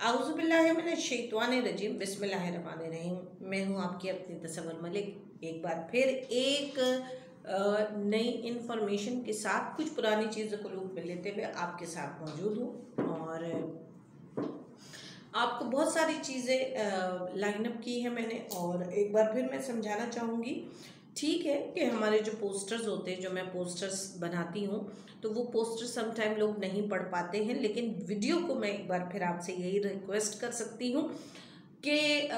आऊज़ुबिल्लाहिमिनश्शैतानिर्रजीम बिस्मिल्लाहिर्रहमानिर्रहीम। मैं हूँ आपकी अपनी तसव्वुर मलिक। एक बार फिर एक नई इन्फॉर्मेशन के साथ कुछ पुरानी चीज़ों को लूप में लेते हुए आपके साथ मौजूद हूँ और आपको बहुत सारी चीज़ें लाइन अप की है मैंने। और एक बार फिर मैं समझाना चाहूँगी, ठीक है कि हमारे जो पोस्टर्स होते हैं, जो मैं पोस्टर्स बनाती हूँ, तो वो पोस्टर समटाइम लोग नहीं पढ़ पाते हैं, लेकिन वीडियो को मैं एक बार फिर आपसे यही रिक्वेस्ट कर सकती हूँ कि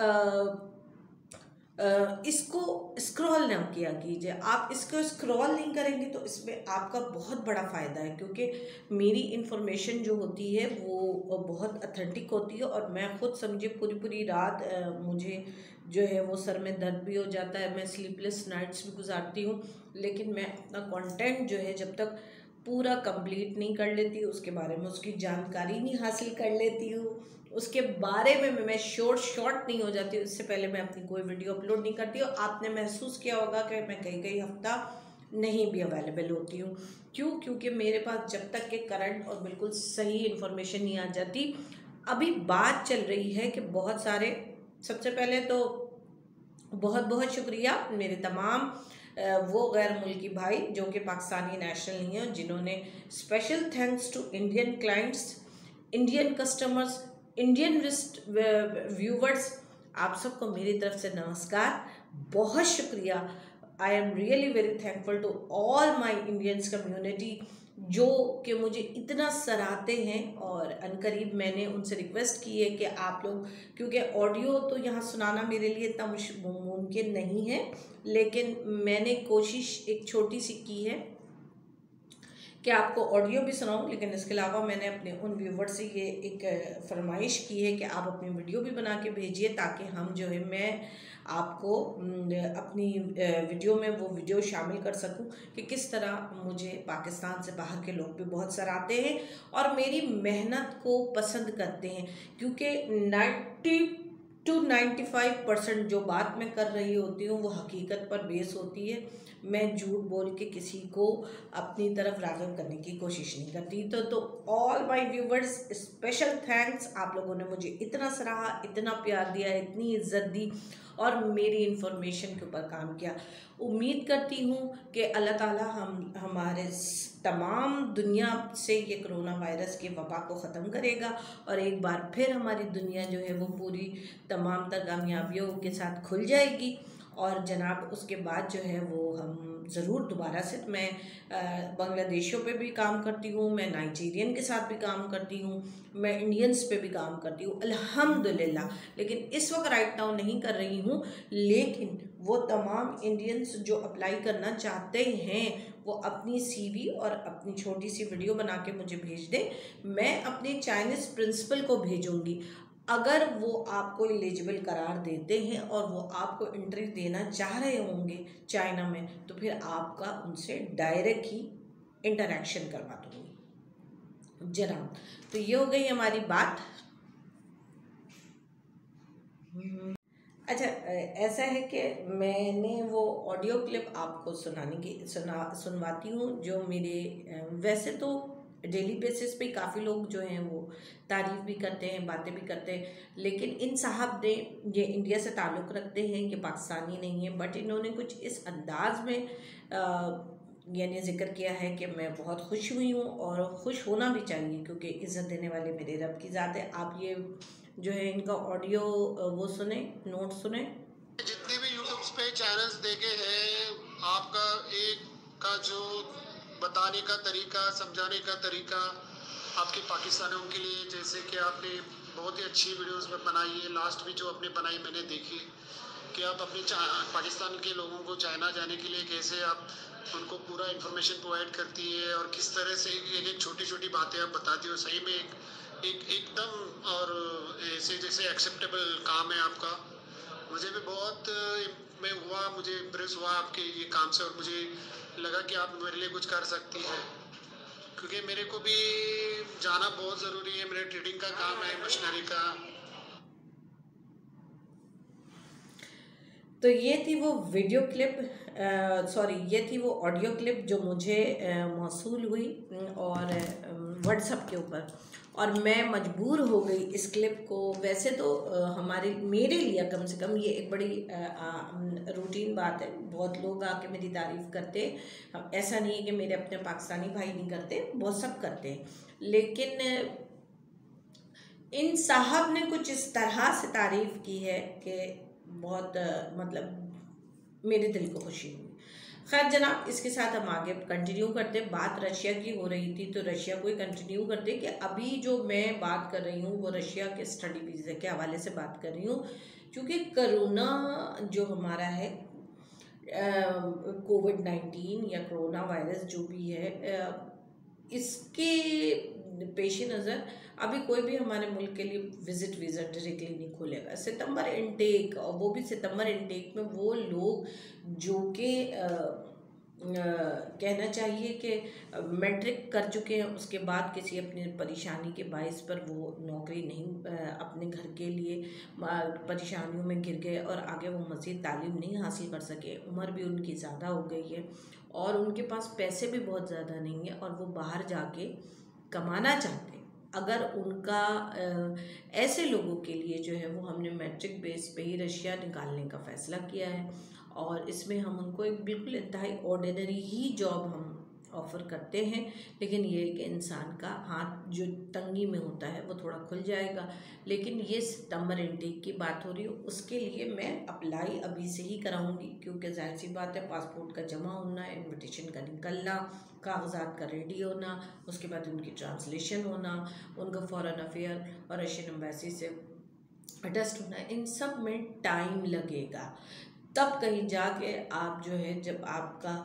इसको स्क्रॉल ना किया कीजिए। आप इसको स्क्रॉल नहीं करेंगे तो इसमें आपका बहुत बड़ा फ़ायदा है, क्योंकि मेरी इन्फॉर्मेशन जो होती है वो बहुत अथेंटिक होती है। और मैं खुद समझे पूरी पूरी रात मुझे जो है वो सर में दर्द भी हो जाता है, मैं स्लीपलेस नाइट्स भी गुजारती हूँ, लेकिन मैं अपना कंटेंट जो है जब तक पूरा कंप्लीट नहीं कर लेती हूँ, उसके बारे में उसकी जानकारी नहीं हासिल कर लेती हूँ, उसके बारे में मैं शॉर्ट नहीं हो जाती हूँ, इससे पहले मैं अपनी कोई वीडियो अपलोड नहीं करती हूँ। आपने महसूस किया होगा कि मैं कई हफ्ता नहीं भी अवेलेबल होती हूँ। क्यों? क्योंकि मेरे पास जब तक के करंट और बिल्कुल सही इन्फॉर्मेशन नहीं आ जाती। अभी बात चल रही है कि बहुत सारे, सबसे पहले तो बहुत बहुत शुक्रिया मेरे तमाम वो गैर मुल्की भाई जो कि पाकिस्तानी नेशनल नहीं हैं, जिन्होंने special thanks to Indian clients, Indian customers, Indian viewers, आप सबको मेरी तरफ से नमस्कार, बहुत शुक्रिया। I am really very thankful to all my Indians community जो कि मुझे इतना सराहते हैं। और अनकरीब मैंने उनसे रिक्वेस्ट की है कि आप लोग, क्योंकि ऑडियो तो यहाँ सुनाना मेरे लिए इतना मुमकिन नहीं है, लेकिन मैंने कोशिश एक छोटी सी की है कि आपको ऑडियो भी सुनाऊं, लेकिन इसके अलावा मैंने अपने उन व्यूवर से ये एक फरमाइश की है कि आप अपनी वीडियो भी बना के भेजिए, ताकि हम जो है मैं आपको अपनी वीडियो में वो वीडियो शामिल कर सकूं कि किस तरह मुझे पाकिस्तान से बाहर के लोग भी बहुत सराहते हैं और मेरी मेहनत को पसंद करते हैं। क्योंकि 90 to 95% जो बात मैं कर रही होती हूँ वो हकीकत पर बेस होती है। मैं झूठ बोल के किसी को अपनी तरफ राग़िब करने की कोशिश नहीं करती। तो all my viewers, special thanks. आप लोगों ने मुझे इतना सराहा, इतना प्यार दिया, इतनी इज्जत दी और मेरी इन्फॉर्मेशन के ऊपर काम किया। उम्मीद करती हूँ कि अल्लाह ताला हमारे तमाम दुनिया से ये कोरोना वायरस के वबा को ख़त्म करेगा और एक बार फिर हमारी दुनिया जो है वो पूरी तमाम तर कामयाबियों के साथ खुल जाएगी। और जनाब उसके बाद जो है वो हम ज़रूर दोबारा से, मैं बांग्लादेशियों पे भी काम करती हूँ, मैं नाइजीरियन के साथ भी काम करती हूँ, मैं इंडियंस पे भी काम करती हूँ अल्हम्दुलिल्लाह। लेकिन इस वक्त राइट नाउ नहीं कर रही हूँ, लेकिन वो तमाम इंडियंस जो अप्लाई करना चाहते हैं वो अपनी सीवी और अपनी छोटी सी वीडियो बना के मुझे भेज दें। मैं अपने चाइनीज़ प्रिंसिपल को भेजूँगी। अगर वो आपको एलिजिबल करार देते हैं और वो आपको एंट्री देना चाह रहे होंगे चाइना में, तो फिर आपका उनसे डायरेक्ट ही इंटरेक्शन करवा दूँगी जनाब। तो ये हो गई हमारी बात। अच्छा, ऐसा है कि मैंने वो ऑडियो क्लिप आपको सुनवाती हूँ जो मेरे वैसे तो डेली बेसिस पे काफ़ी लोग जो हैं वो तारीफ़ भी करते हैं, बातें भी करते हैं, लेकिन इन साहब ने ये इंडिया से ताल्लुक़ रखते हैं, ये पाकिस्तानी नहीं है, बट इन्होंने कुछ इस अंदाज में यानी ज़िक्र किया है कि मैं बहुत खुश हुई हूँ और खुश होना भी चाहिए, क्योंकि इज़्ज़त देने वाले मेरे रब की ज़ात है। आप ये जो है इनका ऑडियो वो सुने, नोट सुने। जितने भी यूट्यूब पे चैनल्स देखे हैं, आपका एक का जो बताने का तरीका, समझाने का तरीका आपके पाकिस्तानियों के लिए, जैसे कि आपने बहुत ही अच्छी वीडियोस में बनाई है। लास्ट भी जो आपने बनाई मैंने देखी कि आप अपने पाकिस्तान के लोगों को चाइना जाने के लिए कैसे आप उनको पूरा इन्फॉर्मेशन प्रोवाइड करती है और किस तरह से एक छोटी छोटी बातें आप बताती हो। सही में एकदम और ऐसे जैसे एक्सेप्टेबल काम है आपका। मुझे भी बहुत मुझे इम्प्रेस हुआ आपके ये काम से और मुझे लगा कि आप मेरे लिए कुछ कर सकती हैं, क्योंकि मेरे को भी जाना बहुत ज़रूरी है। मेरे ट्रेडिंग का काम है, मशीनरी का। तो ये थी वो वीडियो क्लिप, ये थी वो ऑडियो क्लिप जो मुझे मौसूल हुई और व्हाट्सएप के ऊपर। और मैं मजबूर हो गई इस क्लिप को। वैसे तो मेरे लिए कम से कम ये एक बड़ी रूटीन बात है, बहुत लोग आके मेरी तारीफ़ करते हैं। ऐसा नहीं है कि मेरे अपने पाकिस्तानी भाई नहीं करते, बहुत सब करते हैं, लेकिन इन साहब ने कुछ इस तरह से तारीफ़ की है कि बहुत मतलब मेरे दिल को खुशी हुई। खैर जनाब, इसके साथ हम आगे कंटिन्यू करते। बात रशिया की हो रही थी तो रशिया को ही कंटिन्यू करते कि अभी जो मैं बात कर रही हूँ वो रशिया के स्टडी वीज़ा के हवाले से बात कर रही हूँ, क्योंकि कोरोना जो हमारा है, कोविड-19 या कोरोना वायरस जो भी है, इसके पेश नज़र अभी कोई भी हमारे मुल्क के लिए विज़िट वीज़ा डायरेक्टली नहीं खोलेगा। सितंबर इनटेक, और वो भी सितंबर इनटेक में वो लोग जो कि कहना चाहिए कि मैट्रिक कर चुके हैं, उसके बाद किसी अपनी परेशानी के बाइस पर वो नौकरी नहीं, अपने घर के लिए परेशानियों में घिर गए और आगे वो मज़ीद तालीम नहीं हासिल कर सके। उम्र भी उनकी ज़्यादा हो गई है और उनके पास पैसे भी बहुत ज़्यादा नहीं है और वो बाहर जाके कमाना चाहते हैं। अगर उनका ऐसे लोगों के लिए जो है वो हमने मैट्रिक बेस पे ही रशिया निकालने का फ़ैसला किया है और इसमें हम उनको एक बिल्कुल इंतहाई ऑर्डिनरी ही जॉब हम ऑफ़र करते हैं, लेकिन ये है कि इंसान का हाथ जो तंगी में होता है वो थोड़ा खुल जाएगा। लेकिन ये सितंबर इनटेक की बात हो रही है, उसके लिए मैं अप्लाई अभी से ही कराऊंगी, क्योंकि जाहिर सी बात है पासपोर्ट का जमा होना, इन्विटेशन का निकलना, कागजात का रेडी होना, उसके बाद उनकी ट्रांसलेशन होना, उनका फॉरेन अफेयर और रशियन एम्बेसी से अटेस्ट होना, इन सब में टाइम लगेगा। तब कहीं जाके आप जो है, जब आपका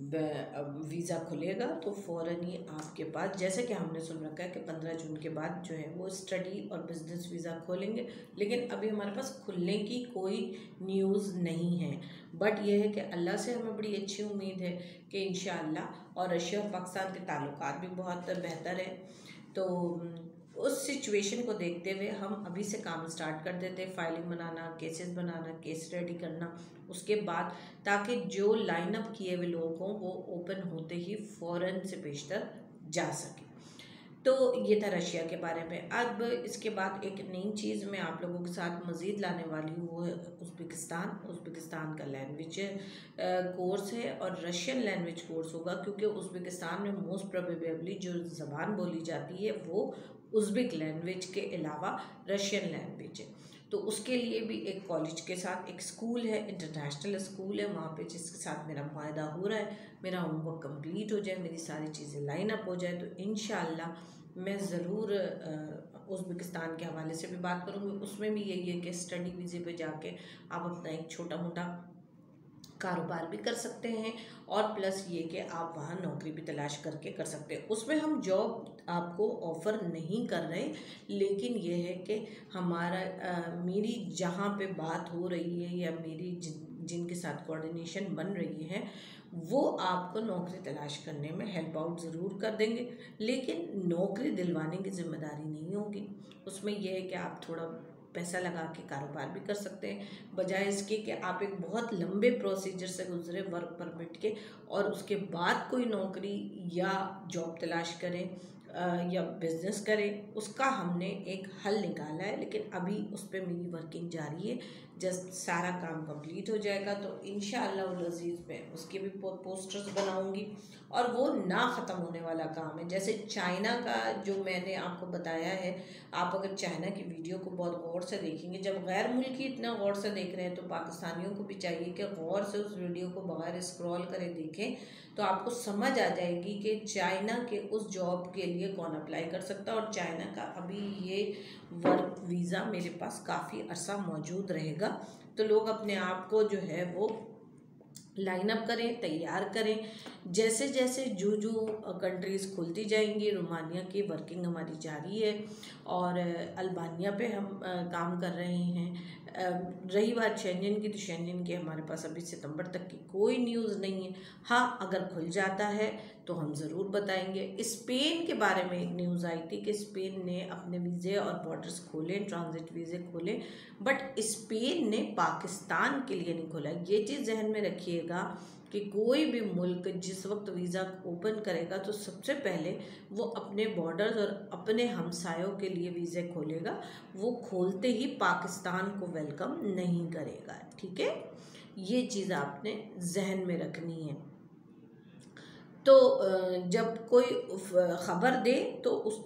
वीज़ा खुलेगा तो फ़ौरन ही आपके पास, जैसे कि हमने सुन रखा है कि 15 जून के बाद जो है वो स्टडी और बिज़नेस वीज़ा खोलेंगे, लेकिन अभी हमारे पास खुलने की कोई न्यूज़ नहीं है। बट यह है कि अल्लाह से हमें बड़ी अच्छी उम्मीद है कि इंशाअल्लाह, और रशिया और पाकिस्तान के ताल्लुकात भी बहुत बेहतर है, तो उस सिचुएशन को देखते हुए हम अभी से काम स्टार्ट कर देते हैं, फाइलिंग बनाना, केसेस बनाना, केस रेडी करना, उसके बाद ताकि जो लाइन अप किए हुए लोग हों वो ओपन होते ही फ़ौरन से पेशतर जा सके। तो ये था रशिया के बारे में। अब इसके बाद एक नई चीज़ मैं आप लोगों के साथ मज़ीद लाने वाली हूँ, वो है उज़्बेकिस्तान का लैंग्वेज कोर्स है और रशियन लैंग्वेज कोर्स होगा, क्योंकि उज़्बेकिस्तान में मोस्ट प्रोबेबली जो ज़बान बोली जाती है वो उज़्बेक लैंग्वेज के अलावा रशियन लैंग्वेज है। तो उसके लिए भी एक कॉलेज के साथ एक स्कूल है, इंटरनेशनल स्कूल है वहाँ पे, जिसके साथ मेरा मुआहदा हो रहा है। मेरा होमवर्क कंप्लीट हो जाए, मेरी सारी चीज़ें लाइन अप हो जाए, तो इंशाअल्लाह मैं ज़रूर उज़्बेकिस्तान के हवाले से भी बात करूँगी। उसमें भी यही है कि स्टडी वीज़े पे जाके आप अपना एक छोटा मोटा कारोबार भी कर सकते हैं और प्लस ये कि आप वहाँ नौकरी भी तलाश करके कर सकते हैं। उसमें हम जॉब आपको ऑफ़र नहीं कर रहे, लेकिन ये है कि हमारा मेरी जहाँ पे बात हो रही है या मेरी जिनके साथ कोऑर्डिनेशन बन रही है वो आपको नौकरी तलाश करने में हेल्प आउट ज़रूर कर देंगे, लेकिन नौकरी दिलवाने की ज़िम्मेदारी नहीं होगी। उसमें यह है कि आप थोड़ा पैसा लगा के कारोबार भी कर सकते हैं, बजाय इसके कि आप एक बहुत लंबे प्रोसीजर से गुजरे वर्क परमिट के और उसके बाद कोई नौकरी या जॉब तलाश करें या बिज़नेस करें। उसका हमने एक हल निकाला है, लेकिन अभी उस पर मेरी वर्किंग जारी है। जस्ट सारा काम कंप्लीट हो जाएगा तो इंशाअल्लाह अज़ीज़ में उसके भी पोस्टर्स बनाऊंगी और वो ना ख़त्म होने वाला काम है। जैसे चाइना का जो मैंने आपको बताया है, आप अगर चाइना की वीडियो को बहुत गौर से देखेंगे, जब गैर मुल्की इतना गौर से देख रहे हैं तो पाकिस्तानियों को भी चाहिए कि गौर से उस वीडियो को बगैर स्क्रॉल करे देखें, तो आपको समझ आ जाएगी कि चाइना के उस जॉब के लिए कौन अप्लाई कर सकता है। और चाइना का अभी ये वर्क वीज़ा मेरे पास काफ़ी अरसा मौजूद रहेगा, तो लोग अपने आप को जो है वो लाइन अप करें, तैयार करें। जैसे जैसे जो कंट्रीज़ खुलती जाएंगी, रोमानिया की वर्किंग हमारी जारी है और अल्बानिया पे हम काम कर रहे हैं। रही बात शेंजन की, तो शेंजन की हमारे पास अभी सितंबर तक की कोई न्यूज़ नहीं है। हाँ, अगर खुल जाता है तो हम ज़रूर बताएंगे। स्पेन के बारे में एक न्यूज़ आई थी कि स्पेन ने अपने वीज़े और बॉर्डर्स खोले, ट्रांजिट वीज़े खोले, बट स्पेन ने पाकिस्तान के लिए नहीं खोला। ये चीज़ जहन में रखिएगा कि कोई भी मुल्क जिस वक्त वीज़ा ओपन करेगा तो सबसे पहले वो अपने बॉर्डर्स और अपने हमसायों के लिए वीज़े खोलेगा, वो खोलते ही पाकिस्तान को वेलकम नहीं करेगा। ठीक है, ये चीज़ आपने जहन में रखनी है। तो जब कोई ख़बर दे तो उस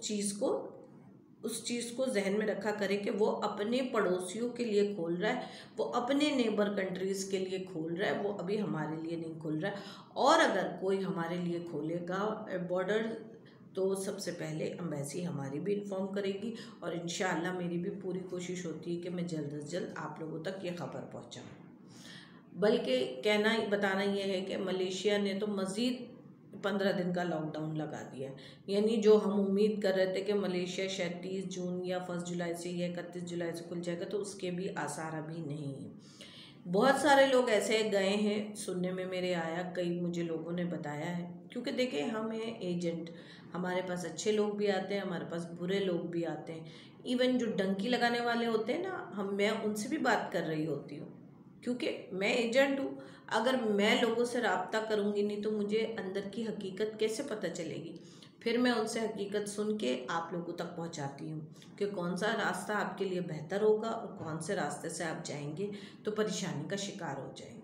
चीज़ को जहन में रखा करे कि वो अपने पड़ोसियों के लिए खोल रहा है, वो अपने नेबर कंट्रीज़ के लिए खोल रहा है, वो अभी हमारे लिए नहीं खोल रहा है। और अगर कोई हमारे लिए खोलेगा बॉर्डर तो सबसे पहले एम्बेसी हमारी भी इन्फॉर्म करेगी, और इंशाअल्लाह मेरी भी पूरी कोशिश होती है कि मैं जल्द से जल्द आप लोगों तक ये ख़बर पहुँचाऊँ। बल्कि बताना ये है कि मलेशिया ने तो मज़ीद 15 दिन का लॉकडाउन लगा दिया है। यानी जो हम उम्मीद कर रहे थे कि मलेशिया शायद 30 जून या 1 जुलाई से या 31 जुलाई से खुल जाएगा, तो उसके भी आसार अभी नहीं है। बहुत सारे लोग ऐसे गए हैं, सुनने में मेरे आया, कई मुझे लोगों ने बताया है। क्योंकि देखिए हम हैं एजेंट, हमारे पास अच्छे लोग भी आते हैं, हमारे पास बुरे लोग भी आते हैं। इवन जो डंकी लगाने वाले होते हैं ना, मैं उनसे भी बात कर रही होती हूँ, क्योंकि मैं एजेंट हूँ। अगर मैं लोगों से रब्ता करूँगी नहीं तो मुझे अंदर की हकीकत कैसे पता चलेगी। फिर मैं उनसे हकीकत सुन के आप लोगों तक पहुँचाती हूँ कि कौन सा रास्ता आपके लिए बेहतर होगा और कौन से रास्ते से आप जाएंगे तो परेशानी का शिकार हो जाएंगे।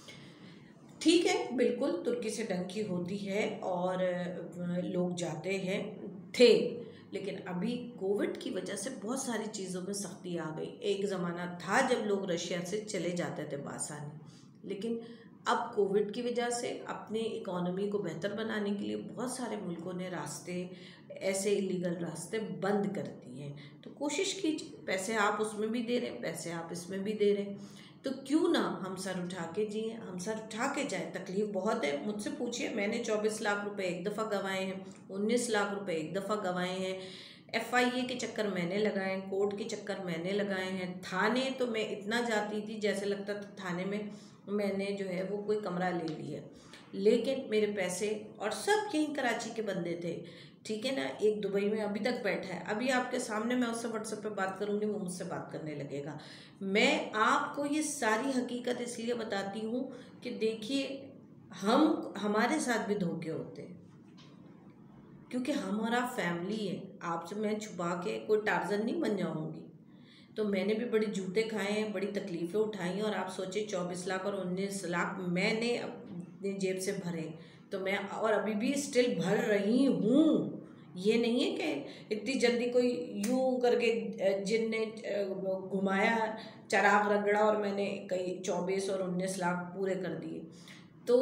ठीक है, बिल्कुल तुर्की से डंकी होती है और लोग जाते हैं थे, लेकिन अभी कोविड की वजह से बहुत सारी चीज़ों में सख्ती आ गई। एक ज़माना था जब लोग रशिया से चले जाते थे बासानी, लेकिन अब कोविड की वजह से अपने इकोनॉमी को बेहतर बनाने के लिए बहुत सारे मुल्कों ने रास्ते, ऐसे इलीगल रास्ते बंद कर दिए हैं। तो कोशिश कीजिए, पैसे आप उसमें भी दे रहे हैं, पैसे आप इसमें भी दे रहे हैं, तो क्यों ना हम सर उठा के जिए, हम सर उठा के जाएँ। तकलीफ़ बहुत है, मुझसे पूछिए, मैंने 24 लाख रुपए एक दफ़ा गंवाए हैं, 19 लाख रुपए एक दफ़ा गंवाए हैं। FIA के चक्कर मैंने लगाए हैं, कोर्ट के चक्कर मैंने लगाए हैं। थाने तो मैं इतना जाती थी जैसे लगता था थाने में मैंने जो है वो कोई कमरा ले लिया, लेकिन मेरे पैसे, और सब यहीं कराची के बंदे थे, ठीक है ना। एक दुबई में अभी तक बैठा है, अभी आपके सामने मैं उससे व्हाट्सएप पे बात करूँगी, वो मुझसे बात करने लगेगा। मैं आपको ये सारी हकीकत इसलिए बताती हूँ कि देखिए हमारे साथ भी धोखे होते हैं, क्योंकि हमारा फैमिली है। आपसे मैं छुपा के कोई टार्जन नहीं बन जाऊँगी। तो मैंने भी बड़ी जूते खाए हैं, बड़ी तकलीफ़ें उठाई, और आप सोचिए 24 लाख और 19 लाख मैंने अपनी जेब से भरे, तो मैं और अभी भी स्टिल भर रही हूँ। ये नहीं है कि इतनी जल्दी कोई यूं करके जिनने घुमाया, चराग रगड़ा और मैंने कई 24 और 19 लाख पूरे कर दिए। तो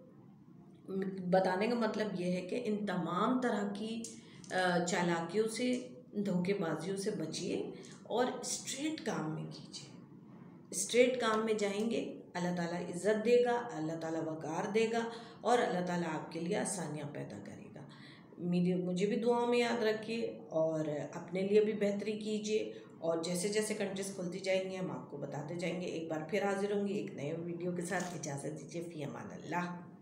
बताने का मतलब ये है कि इन तमाम तरह की चालाकियों से, धोखेबाजियों से बचिए और स्ट्रेट काम में कीजिए। स्ट्रेट काम में जाएंगे, अल्लाह ताला इज़्ज़त देगा, अल्लाह ताला वक़ार देगा, और अल्लाह ताला आपके लिए आसानियाँ पैदा करेगा। मुझे भी दुआओं में याद रखिए और अपने लिए भी बेहतरी कीजिए, और जैसे जैसे कंट्रीज़ खुलती जाएंगी हम आपको बताते जाएंगे। एक बार फिर हाजिर होंगी एक नए वीडियो के साथ। इजाज़त दीजिए, फ़ी अमान अल्लाह।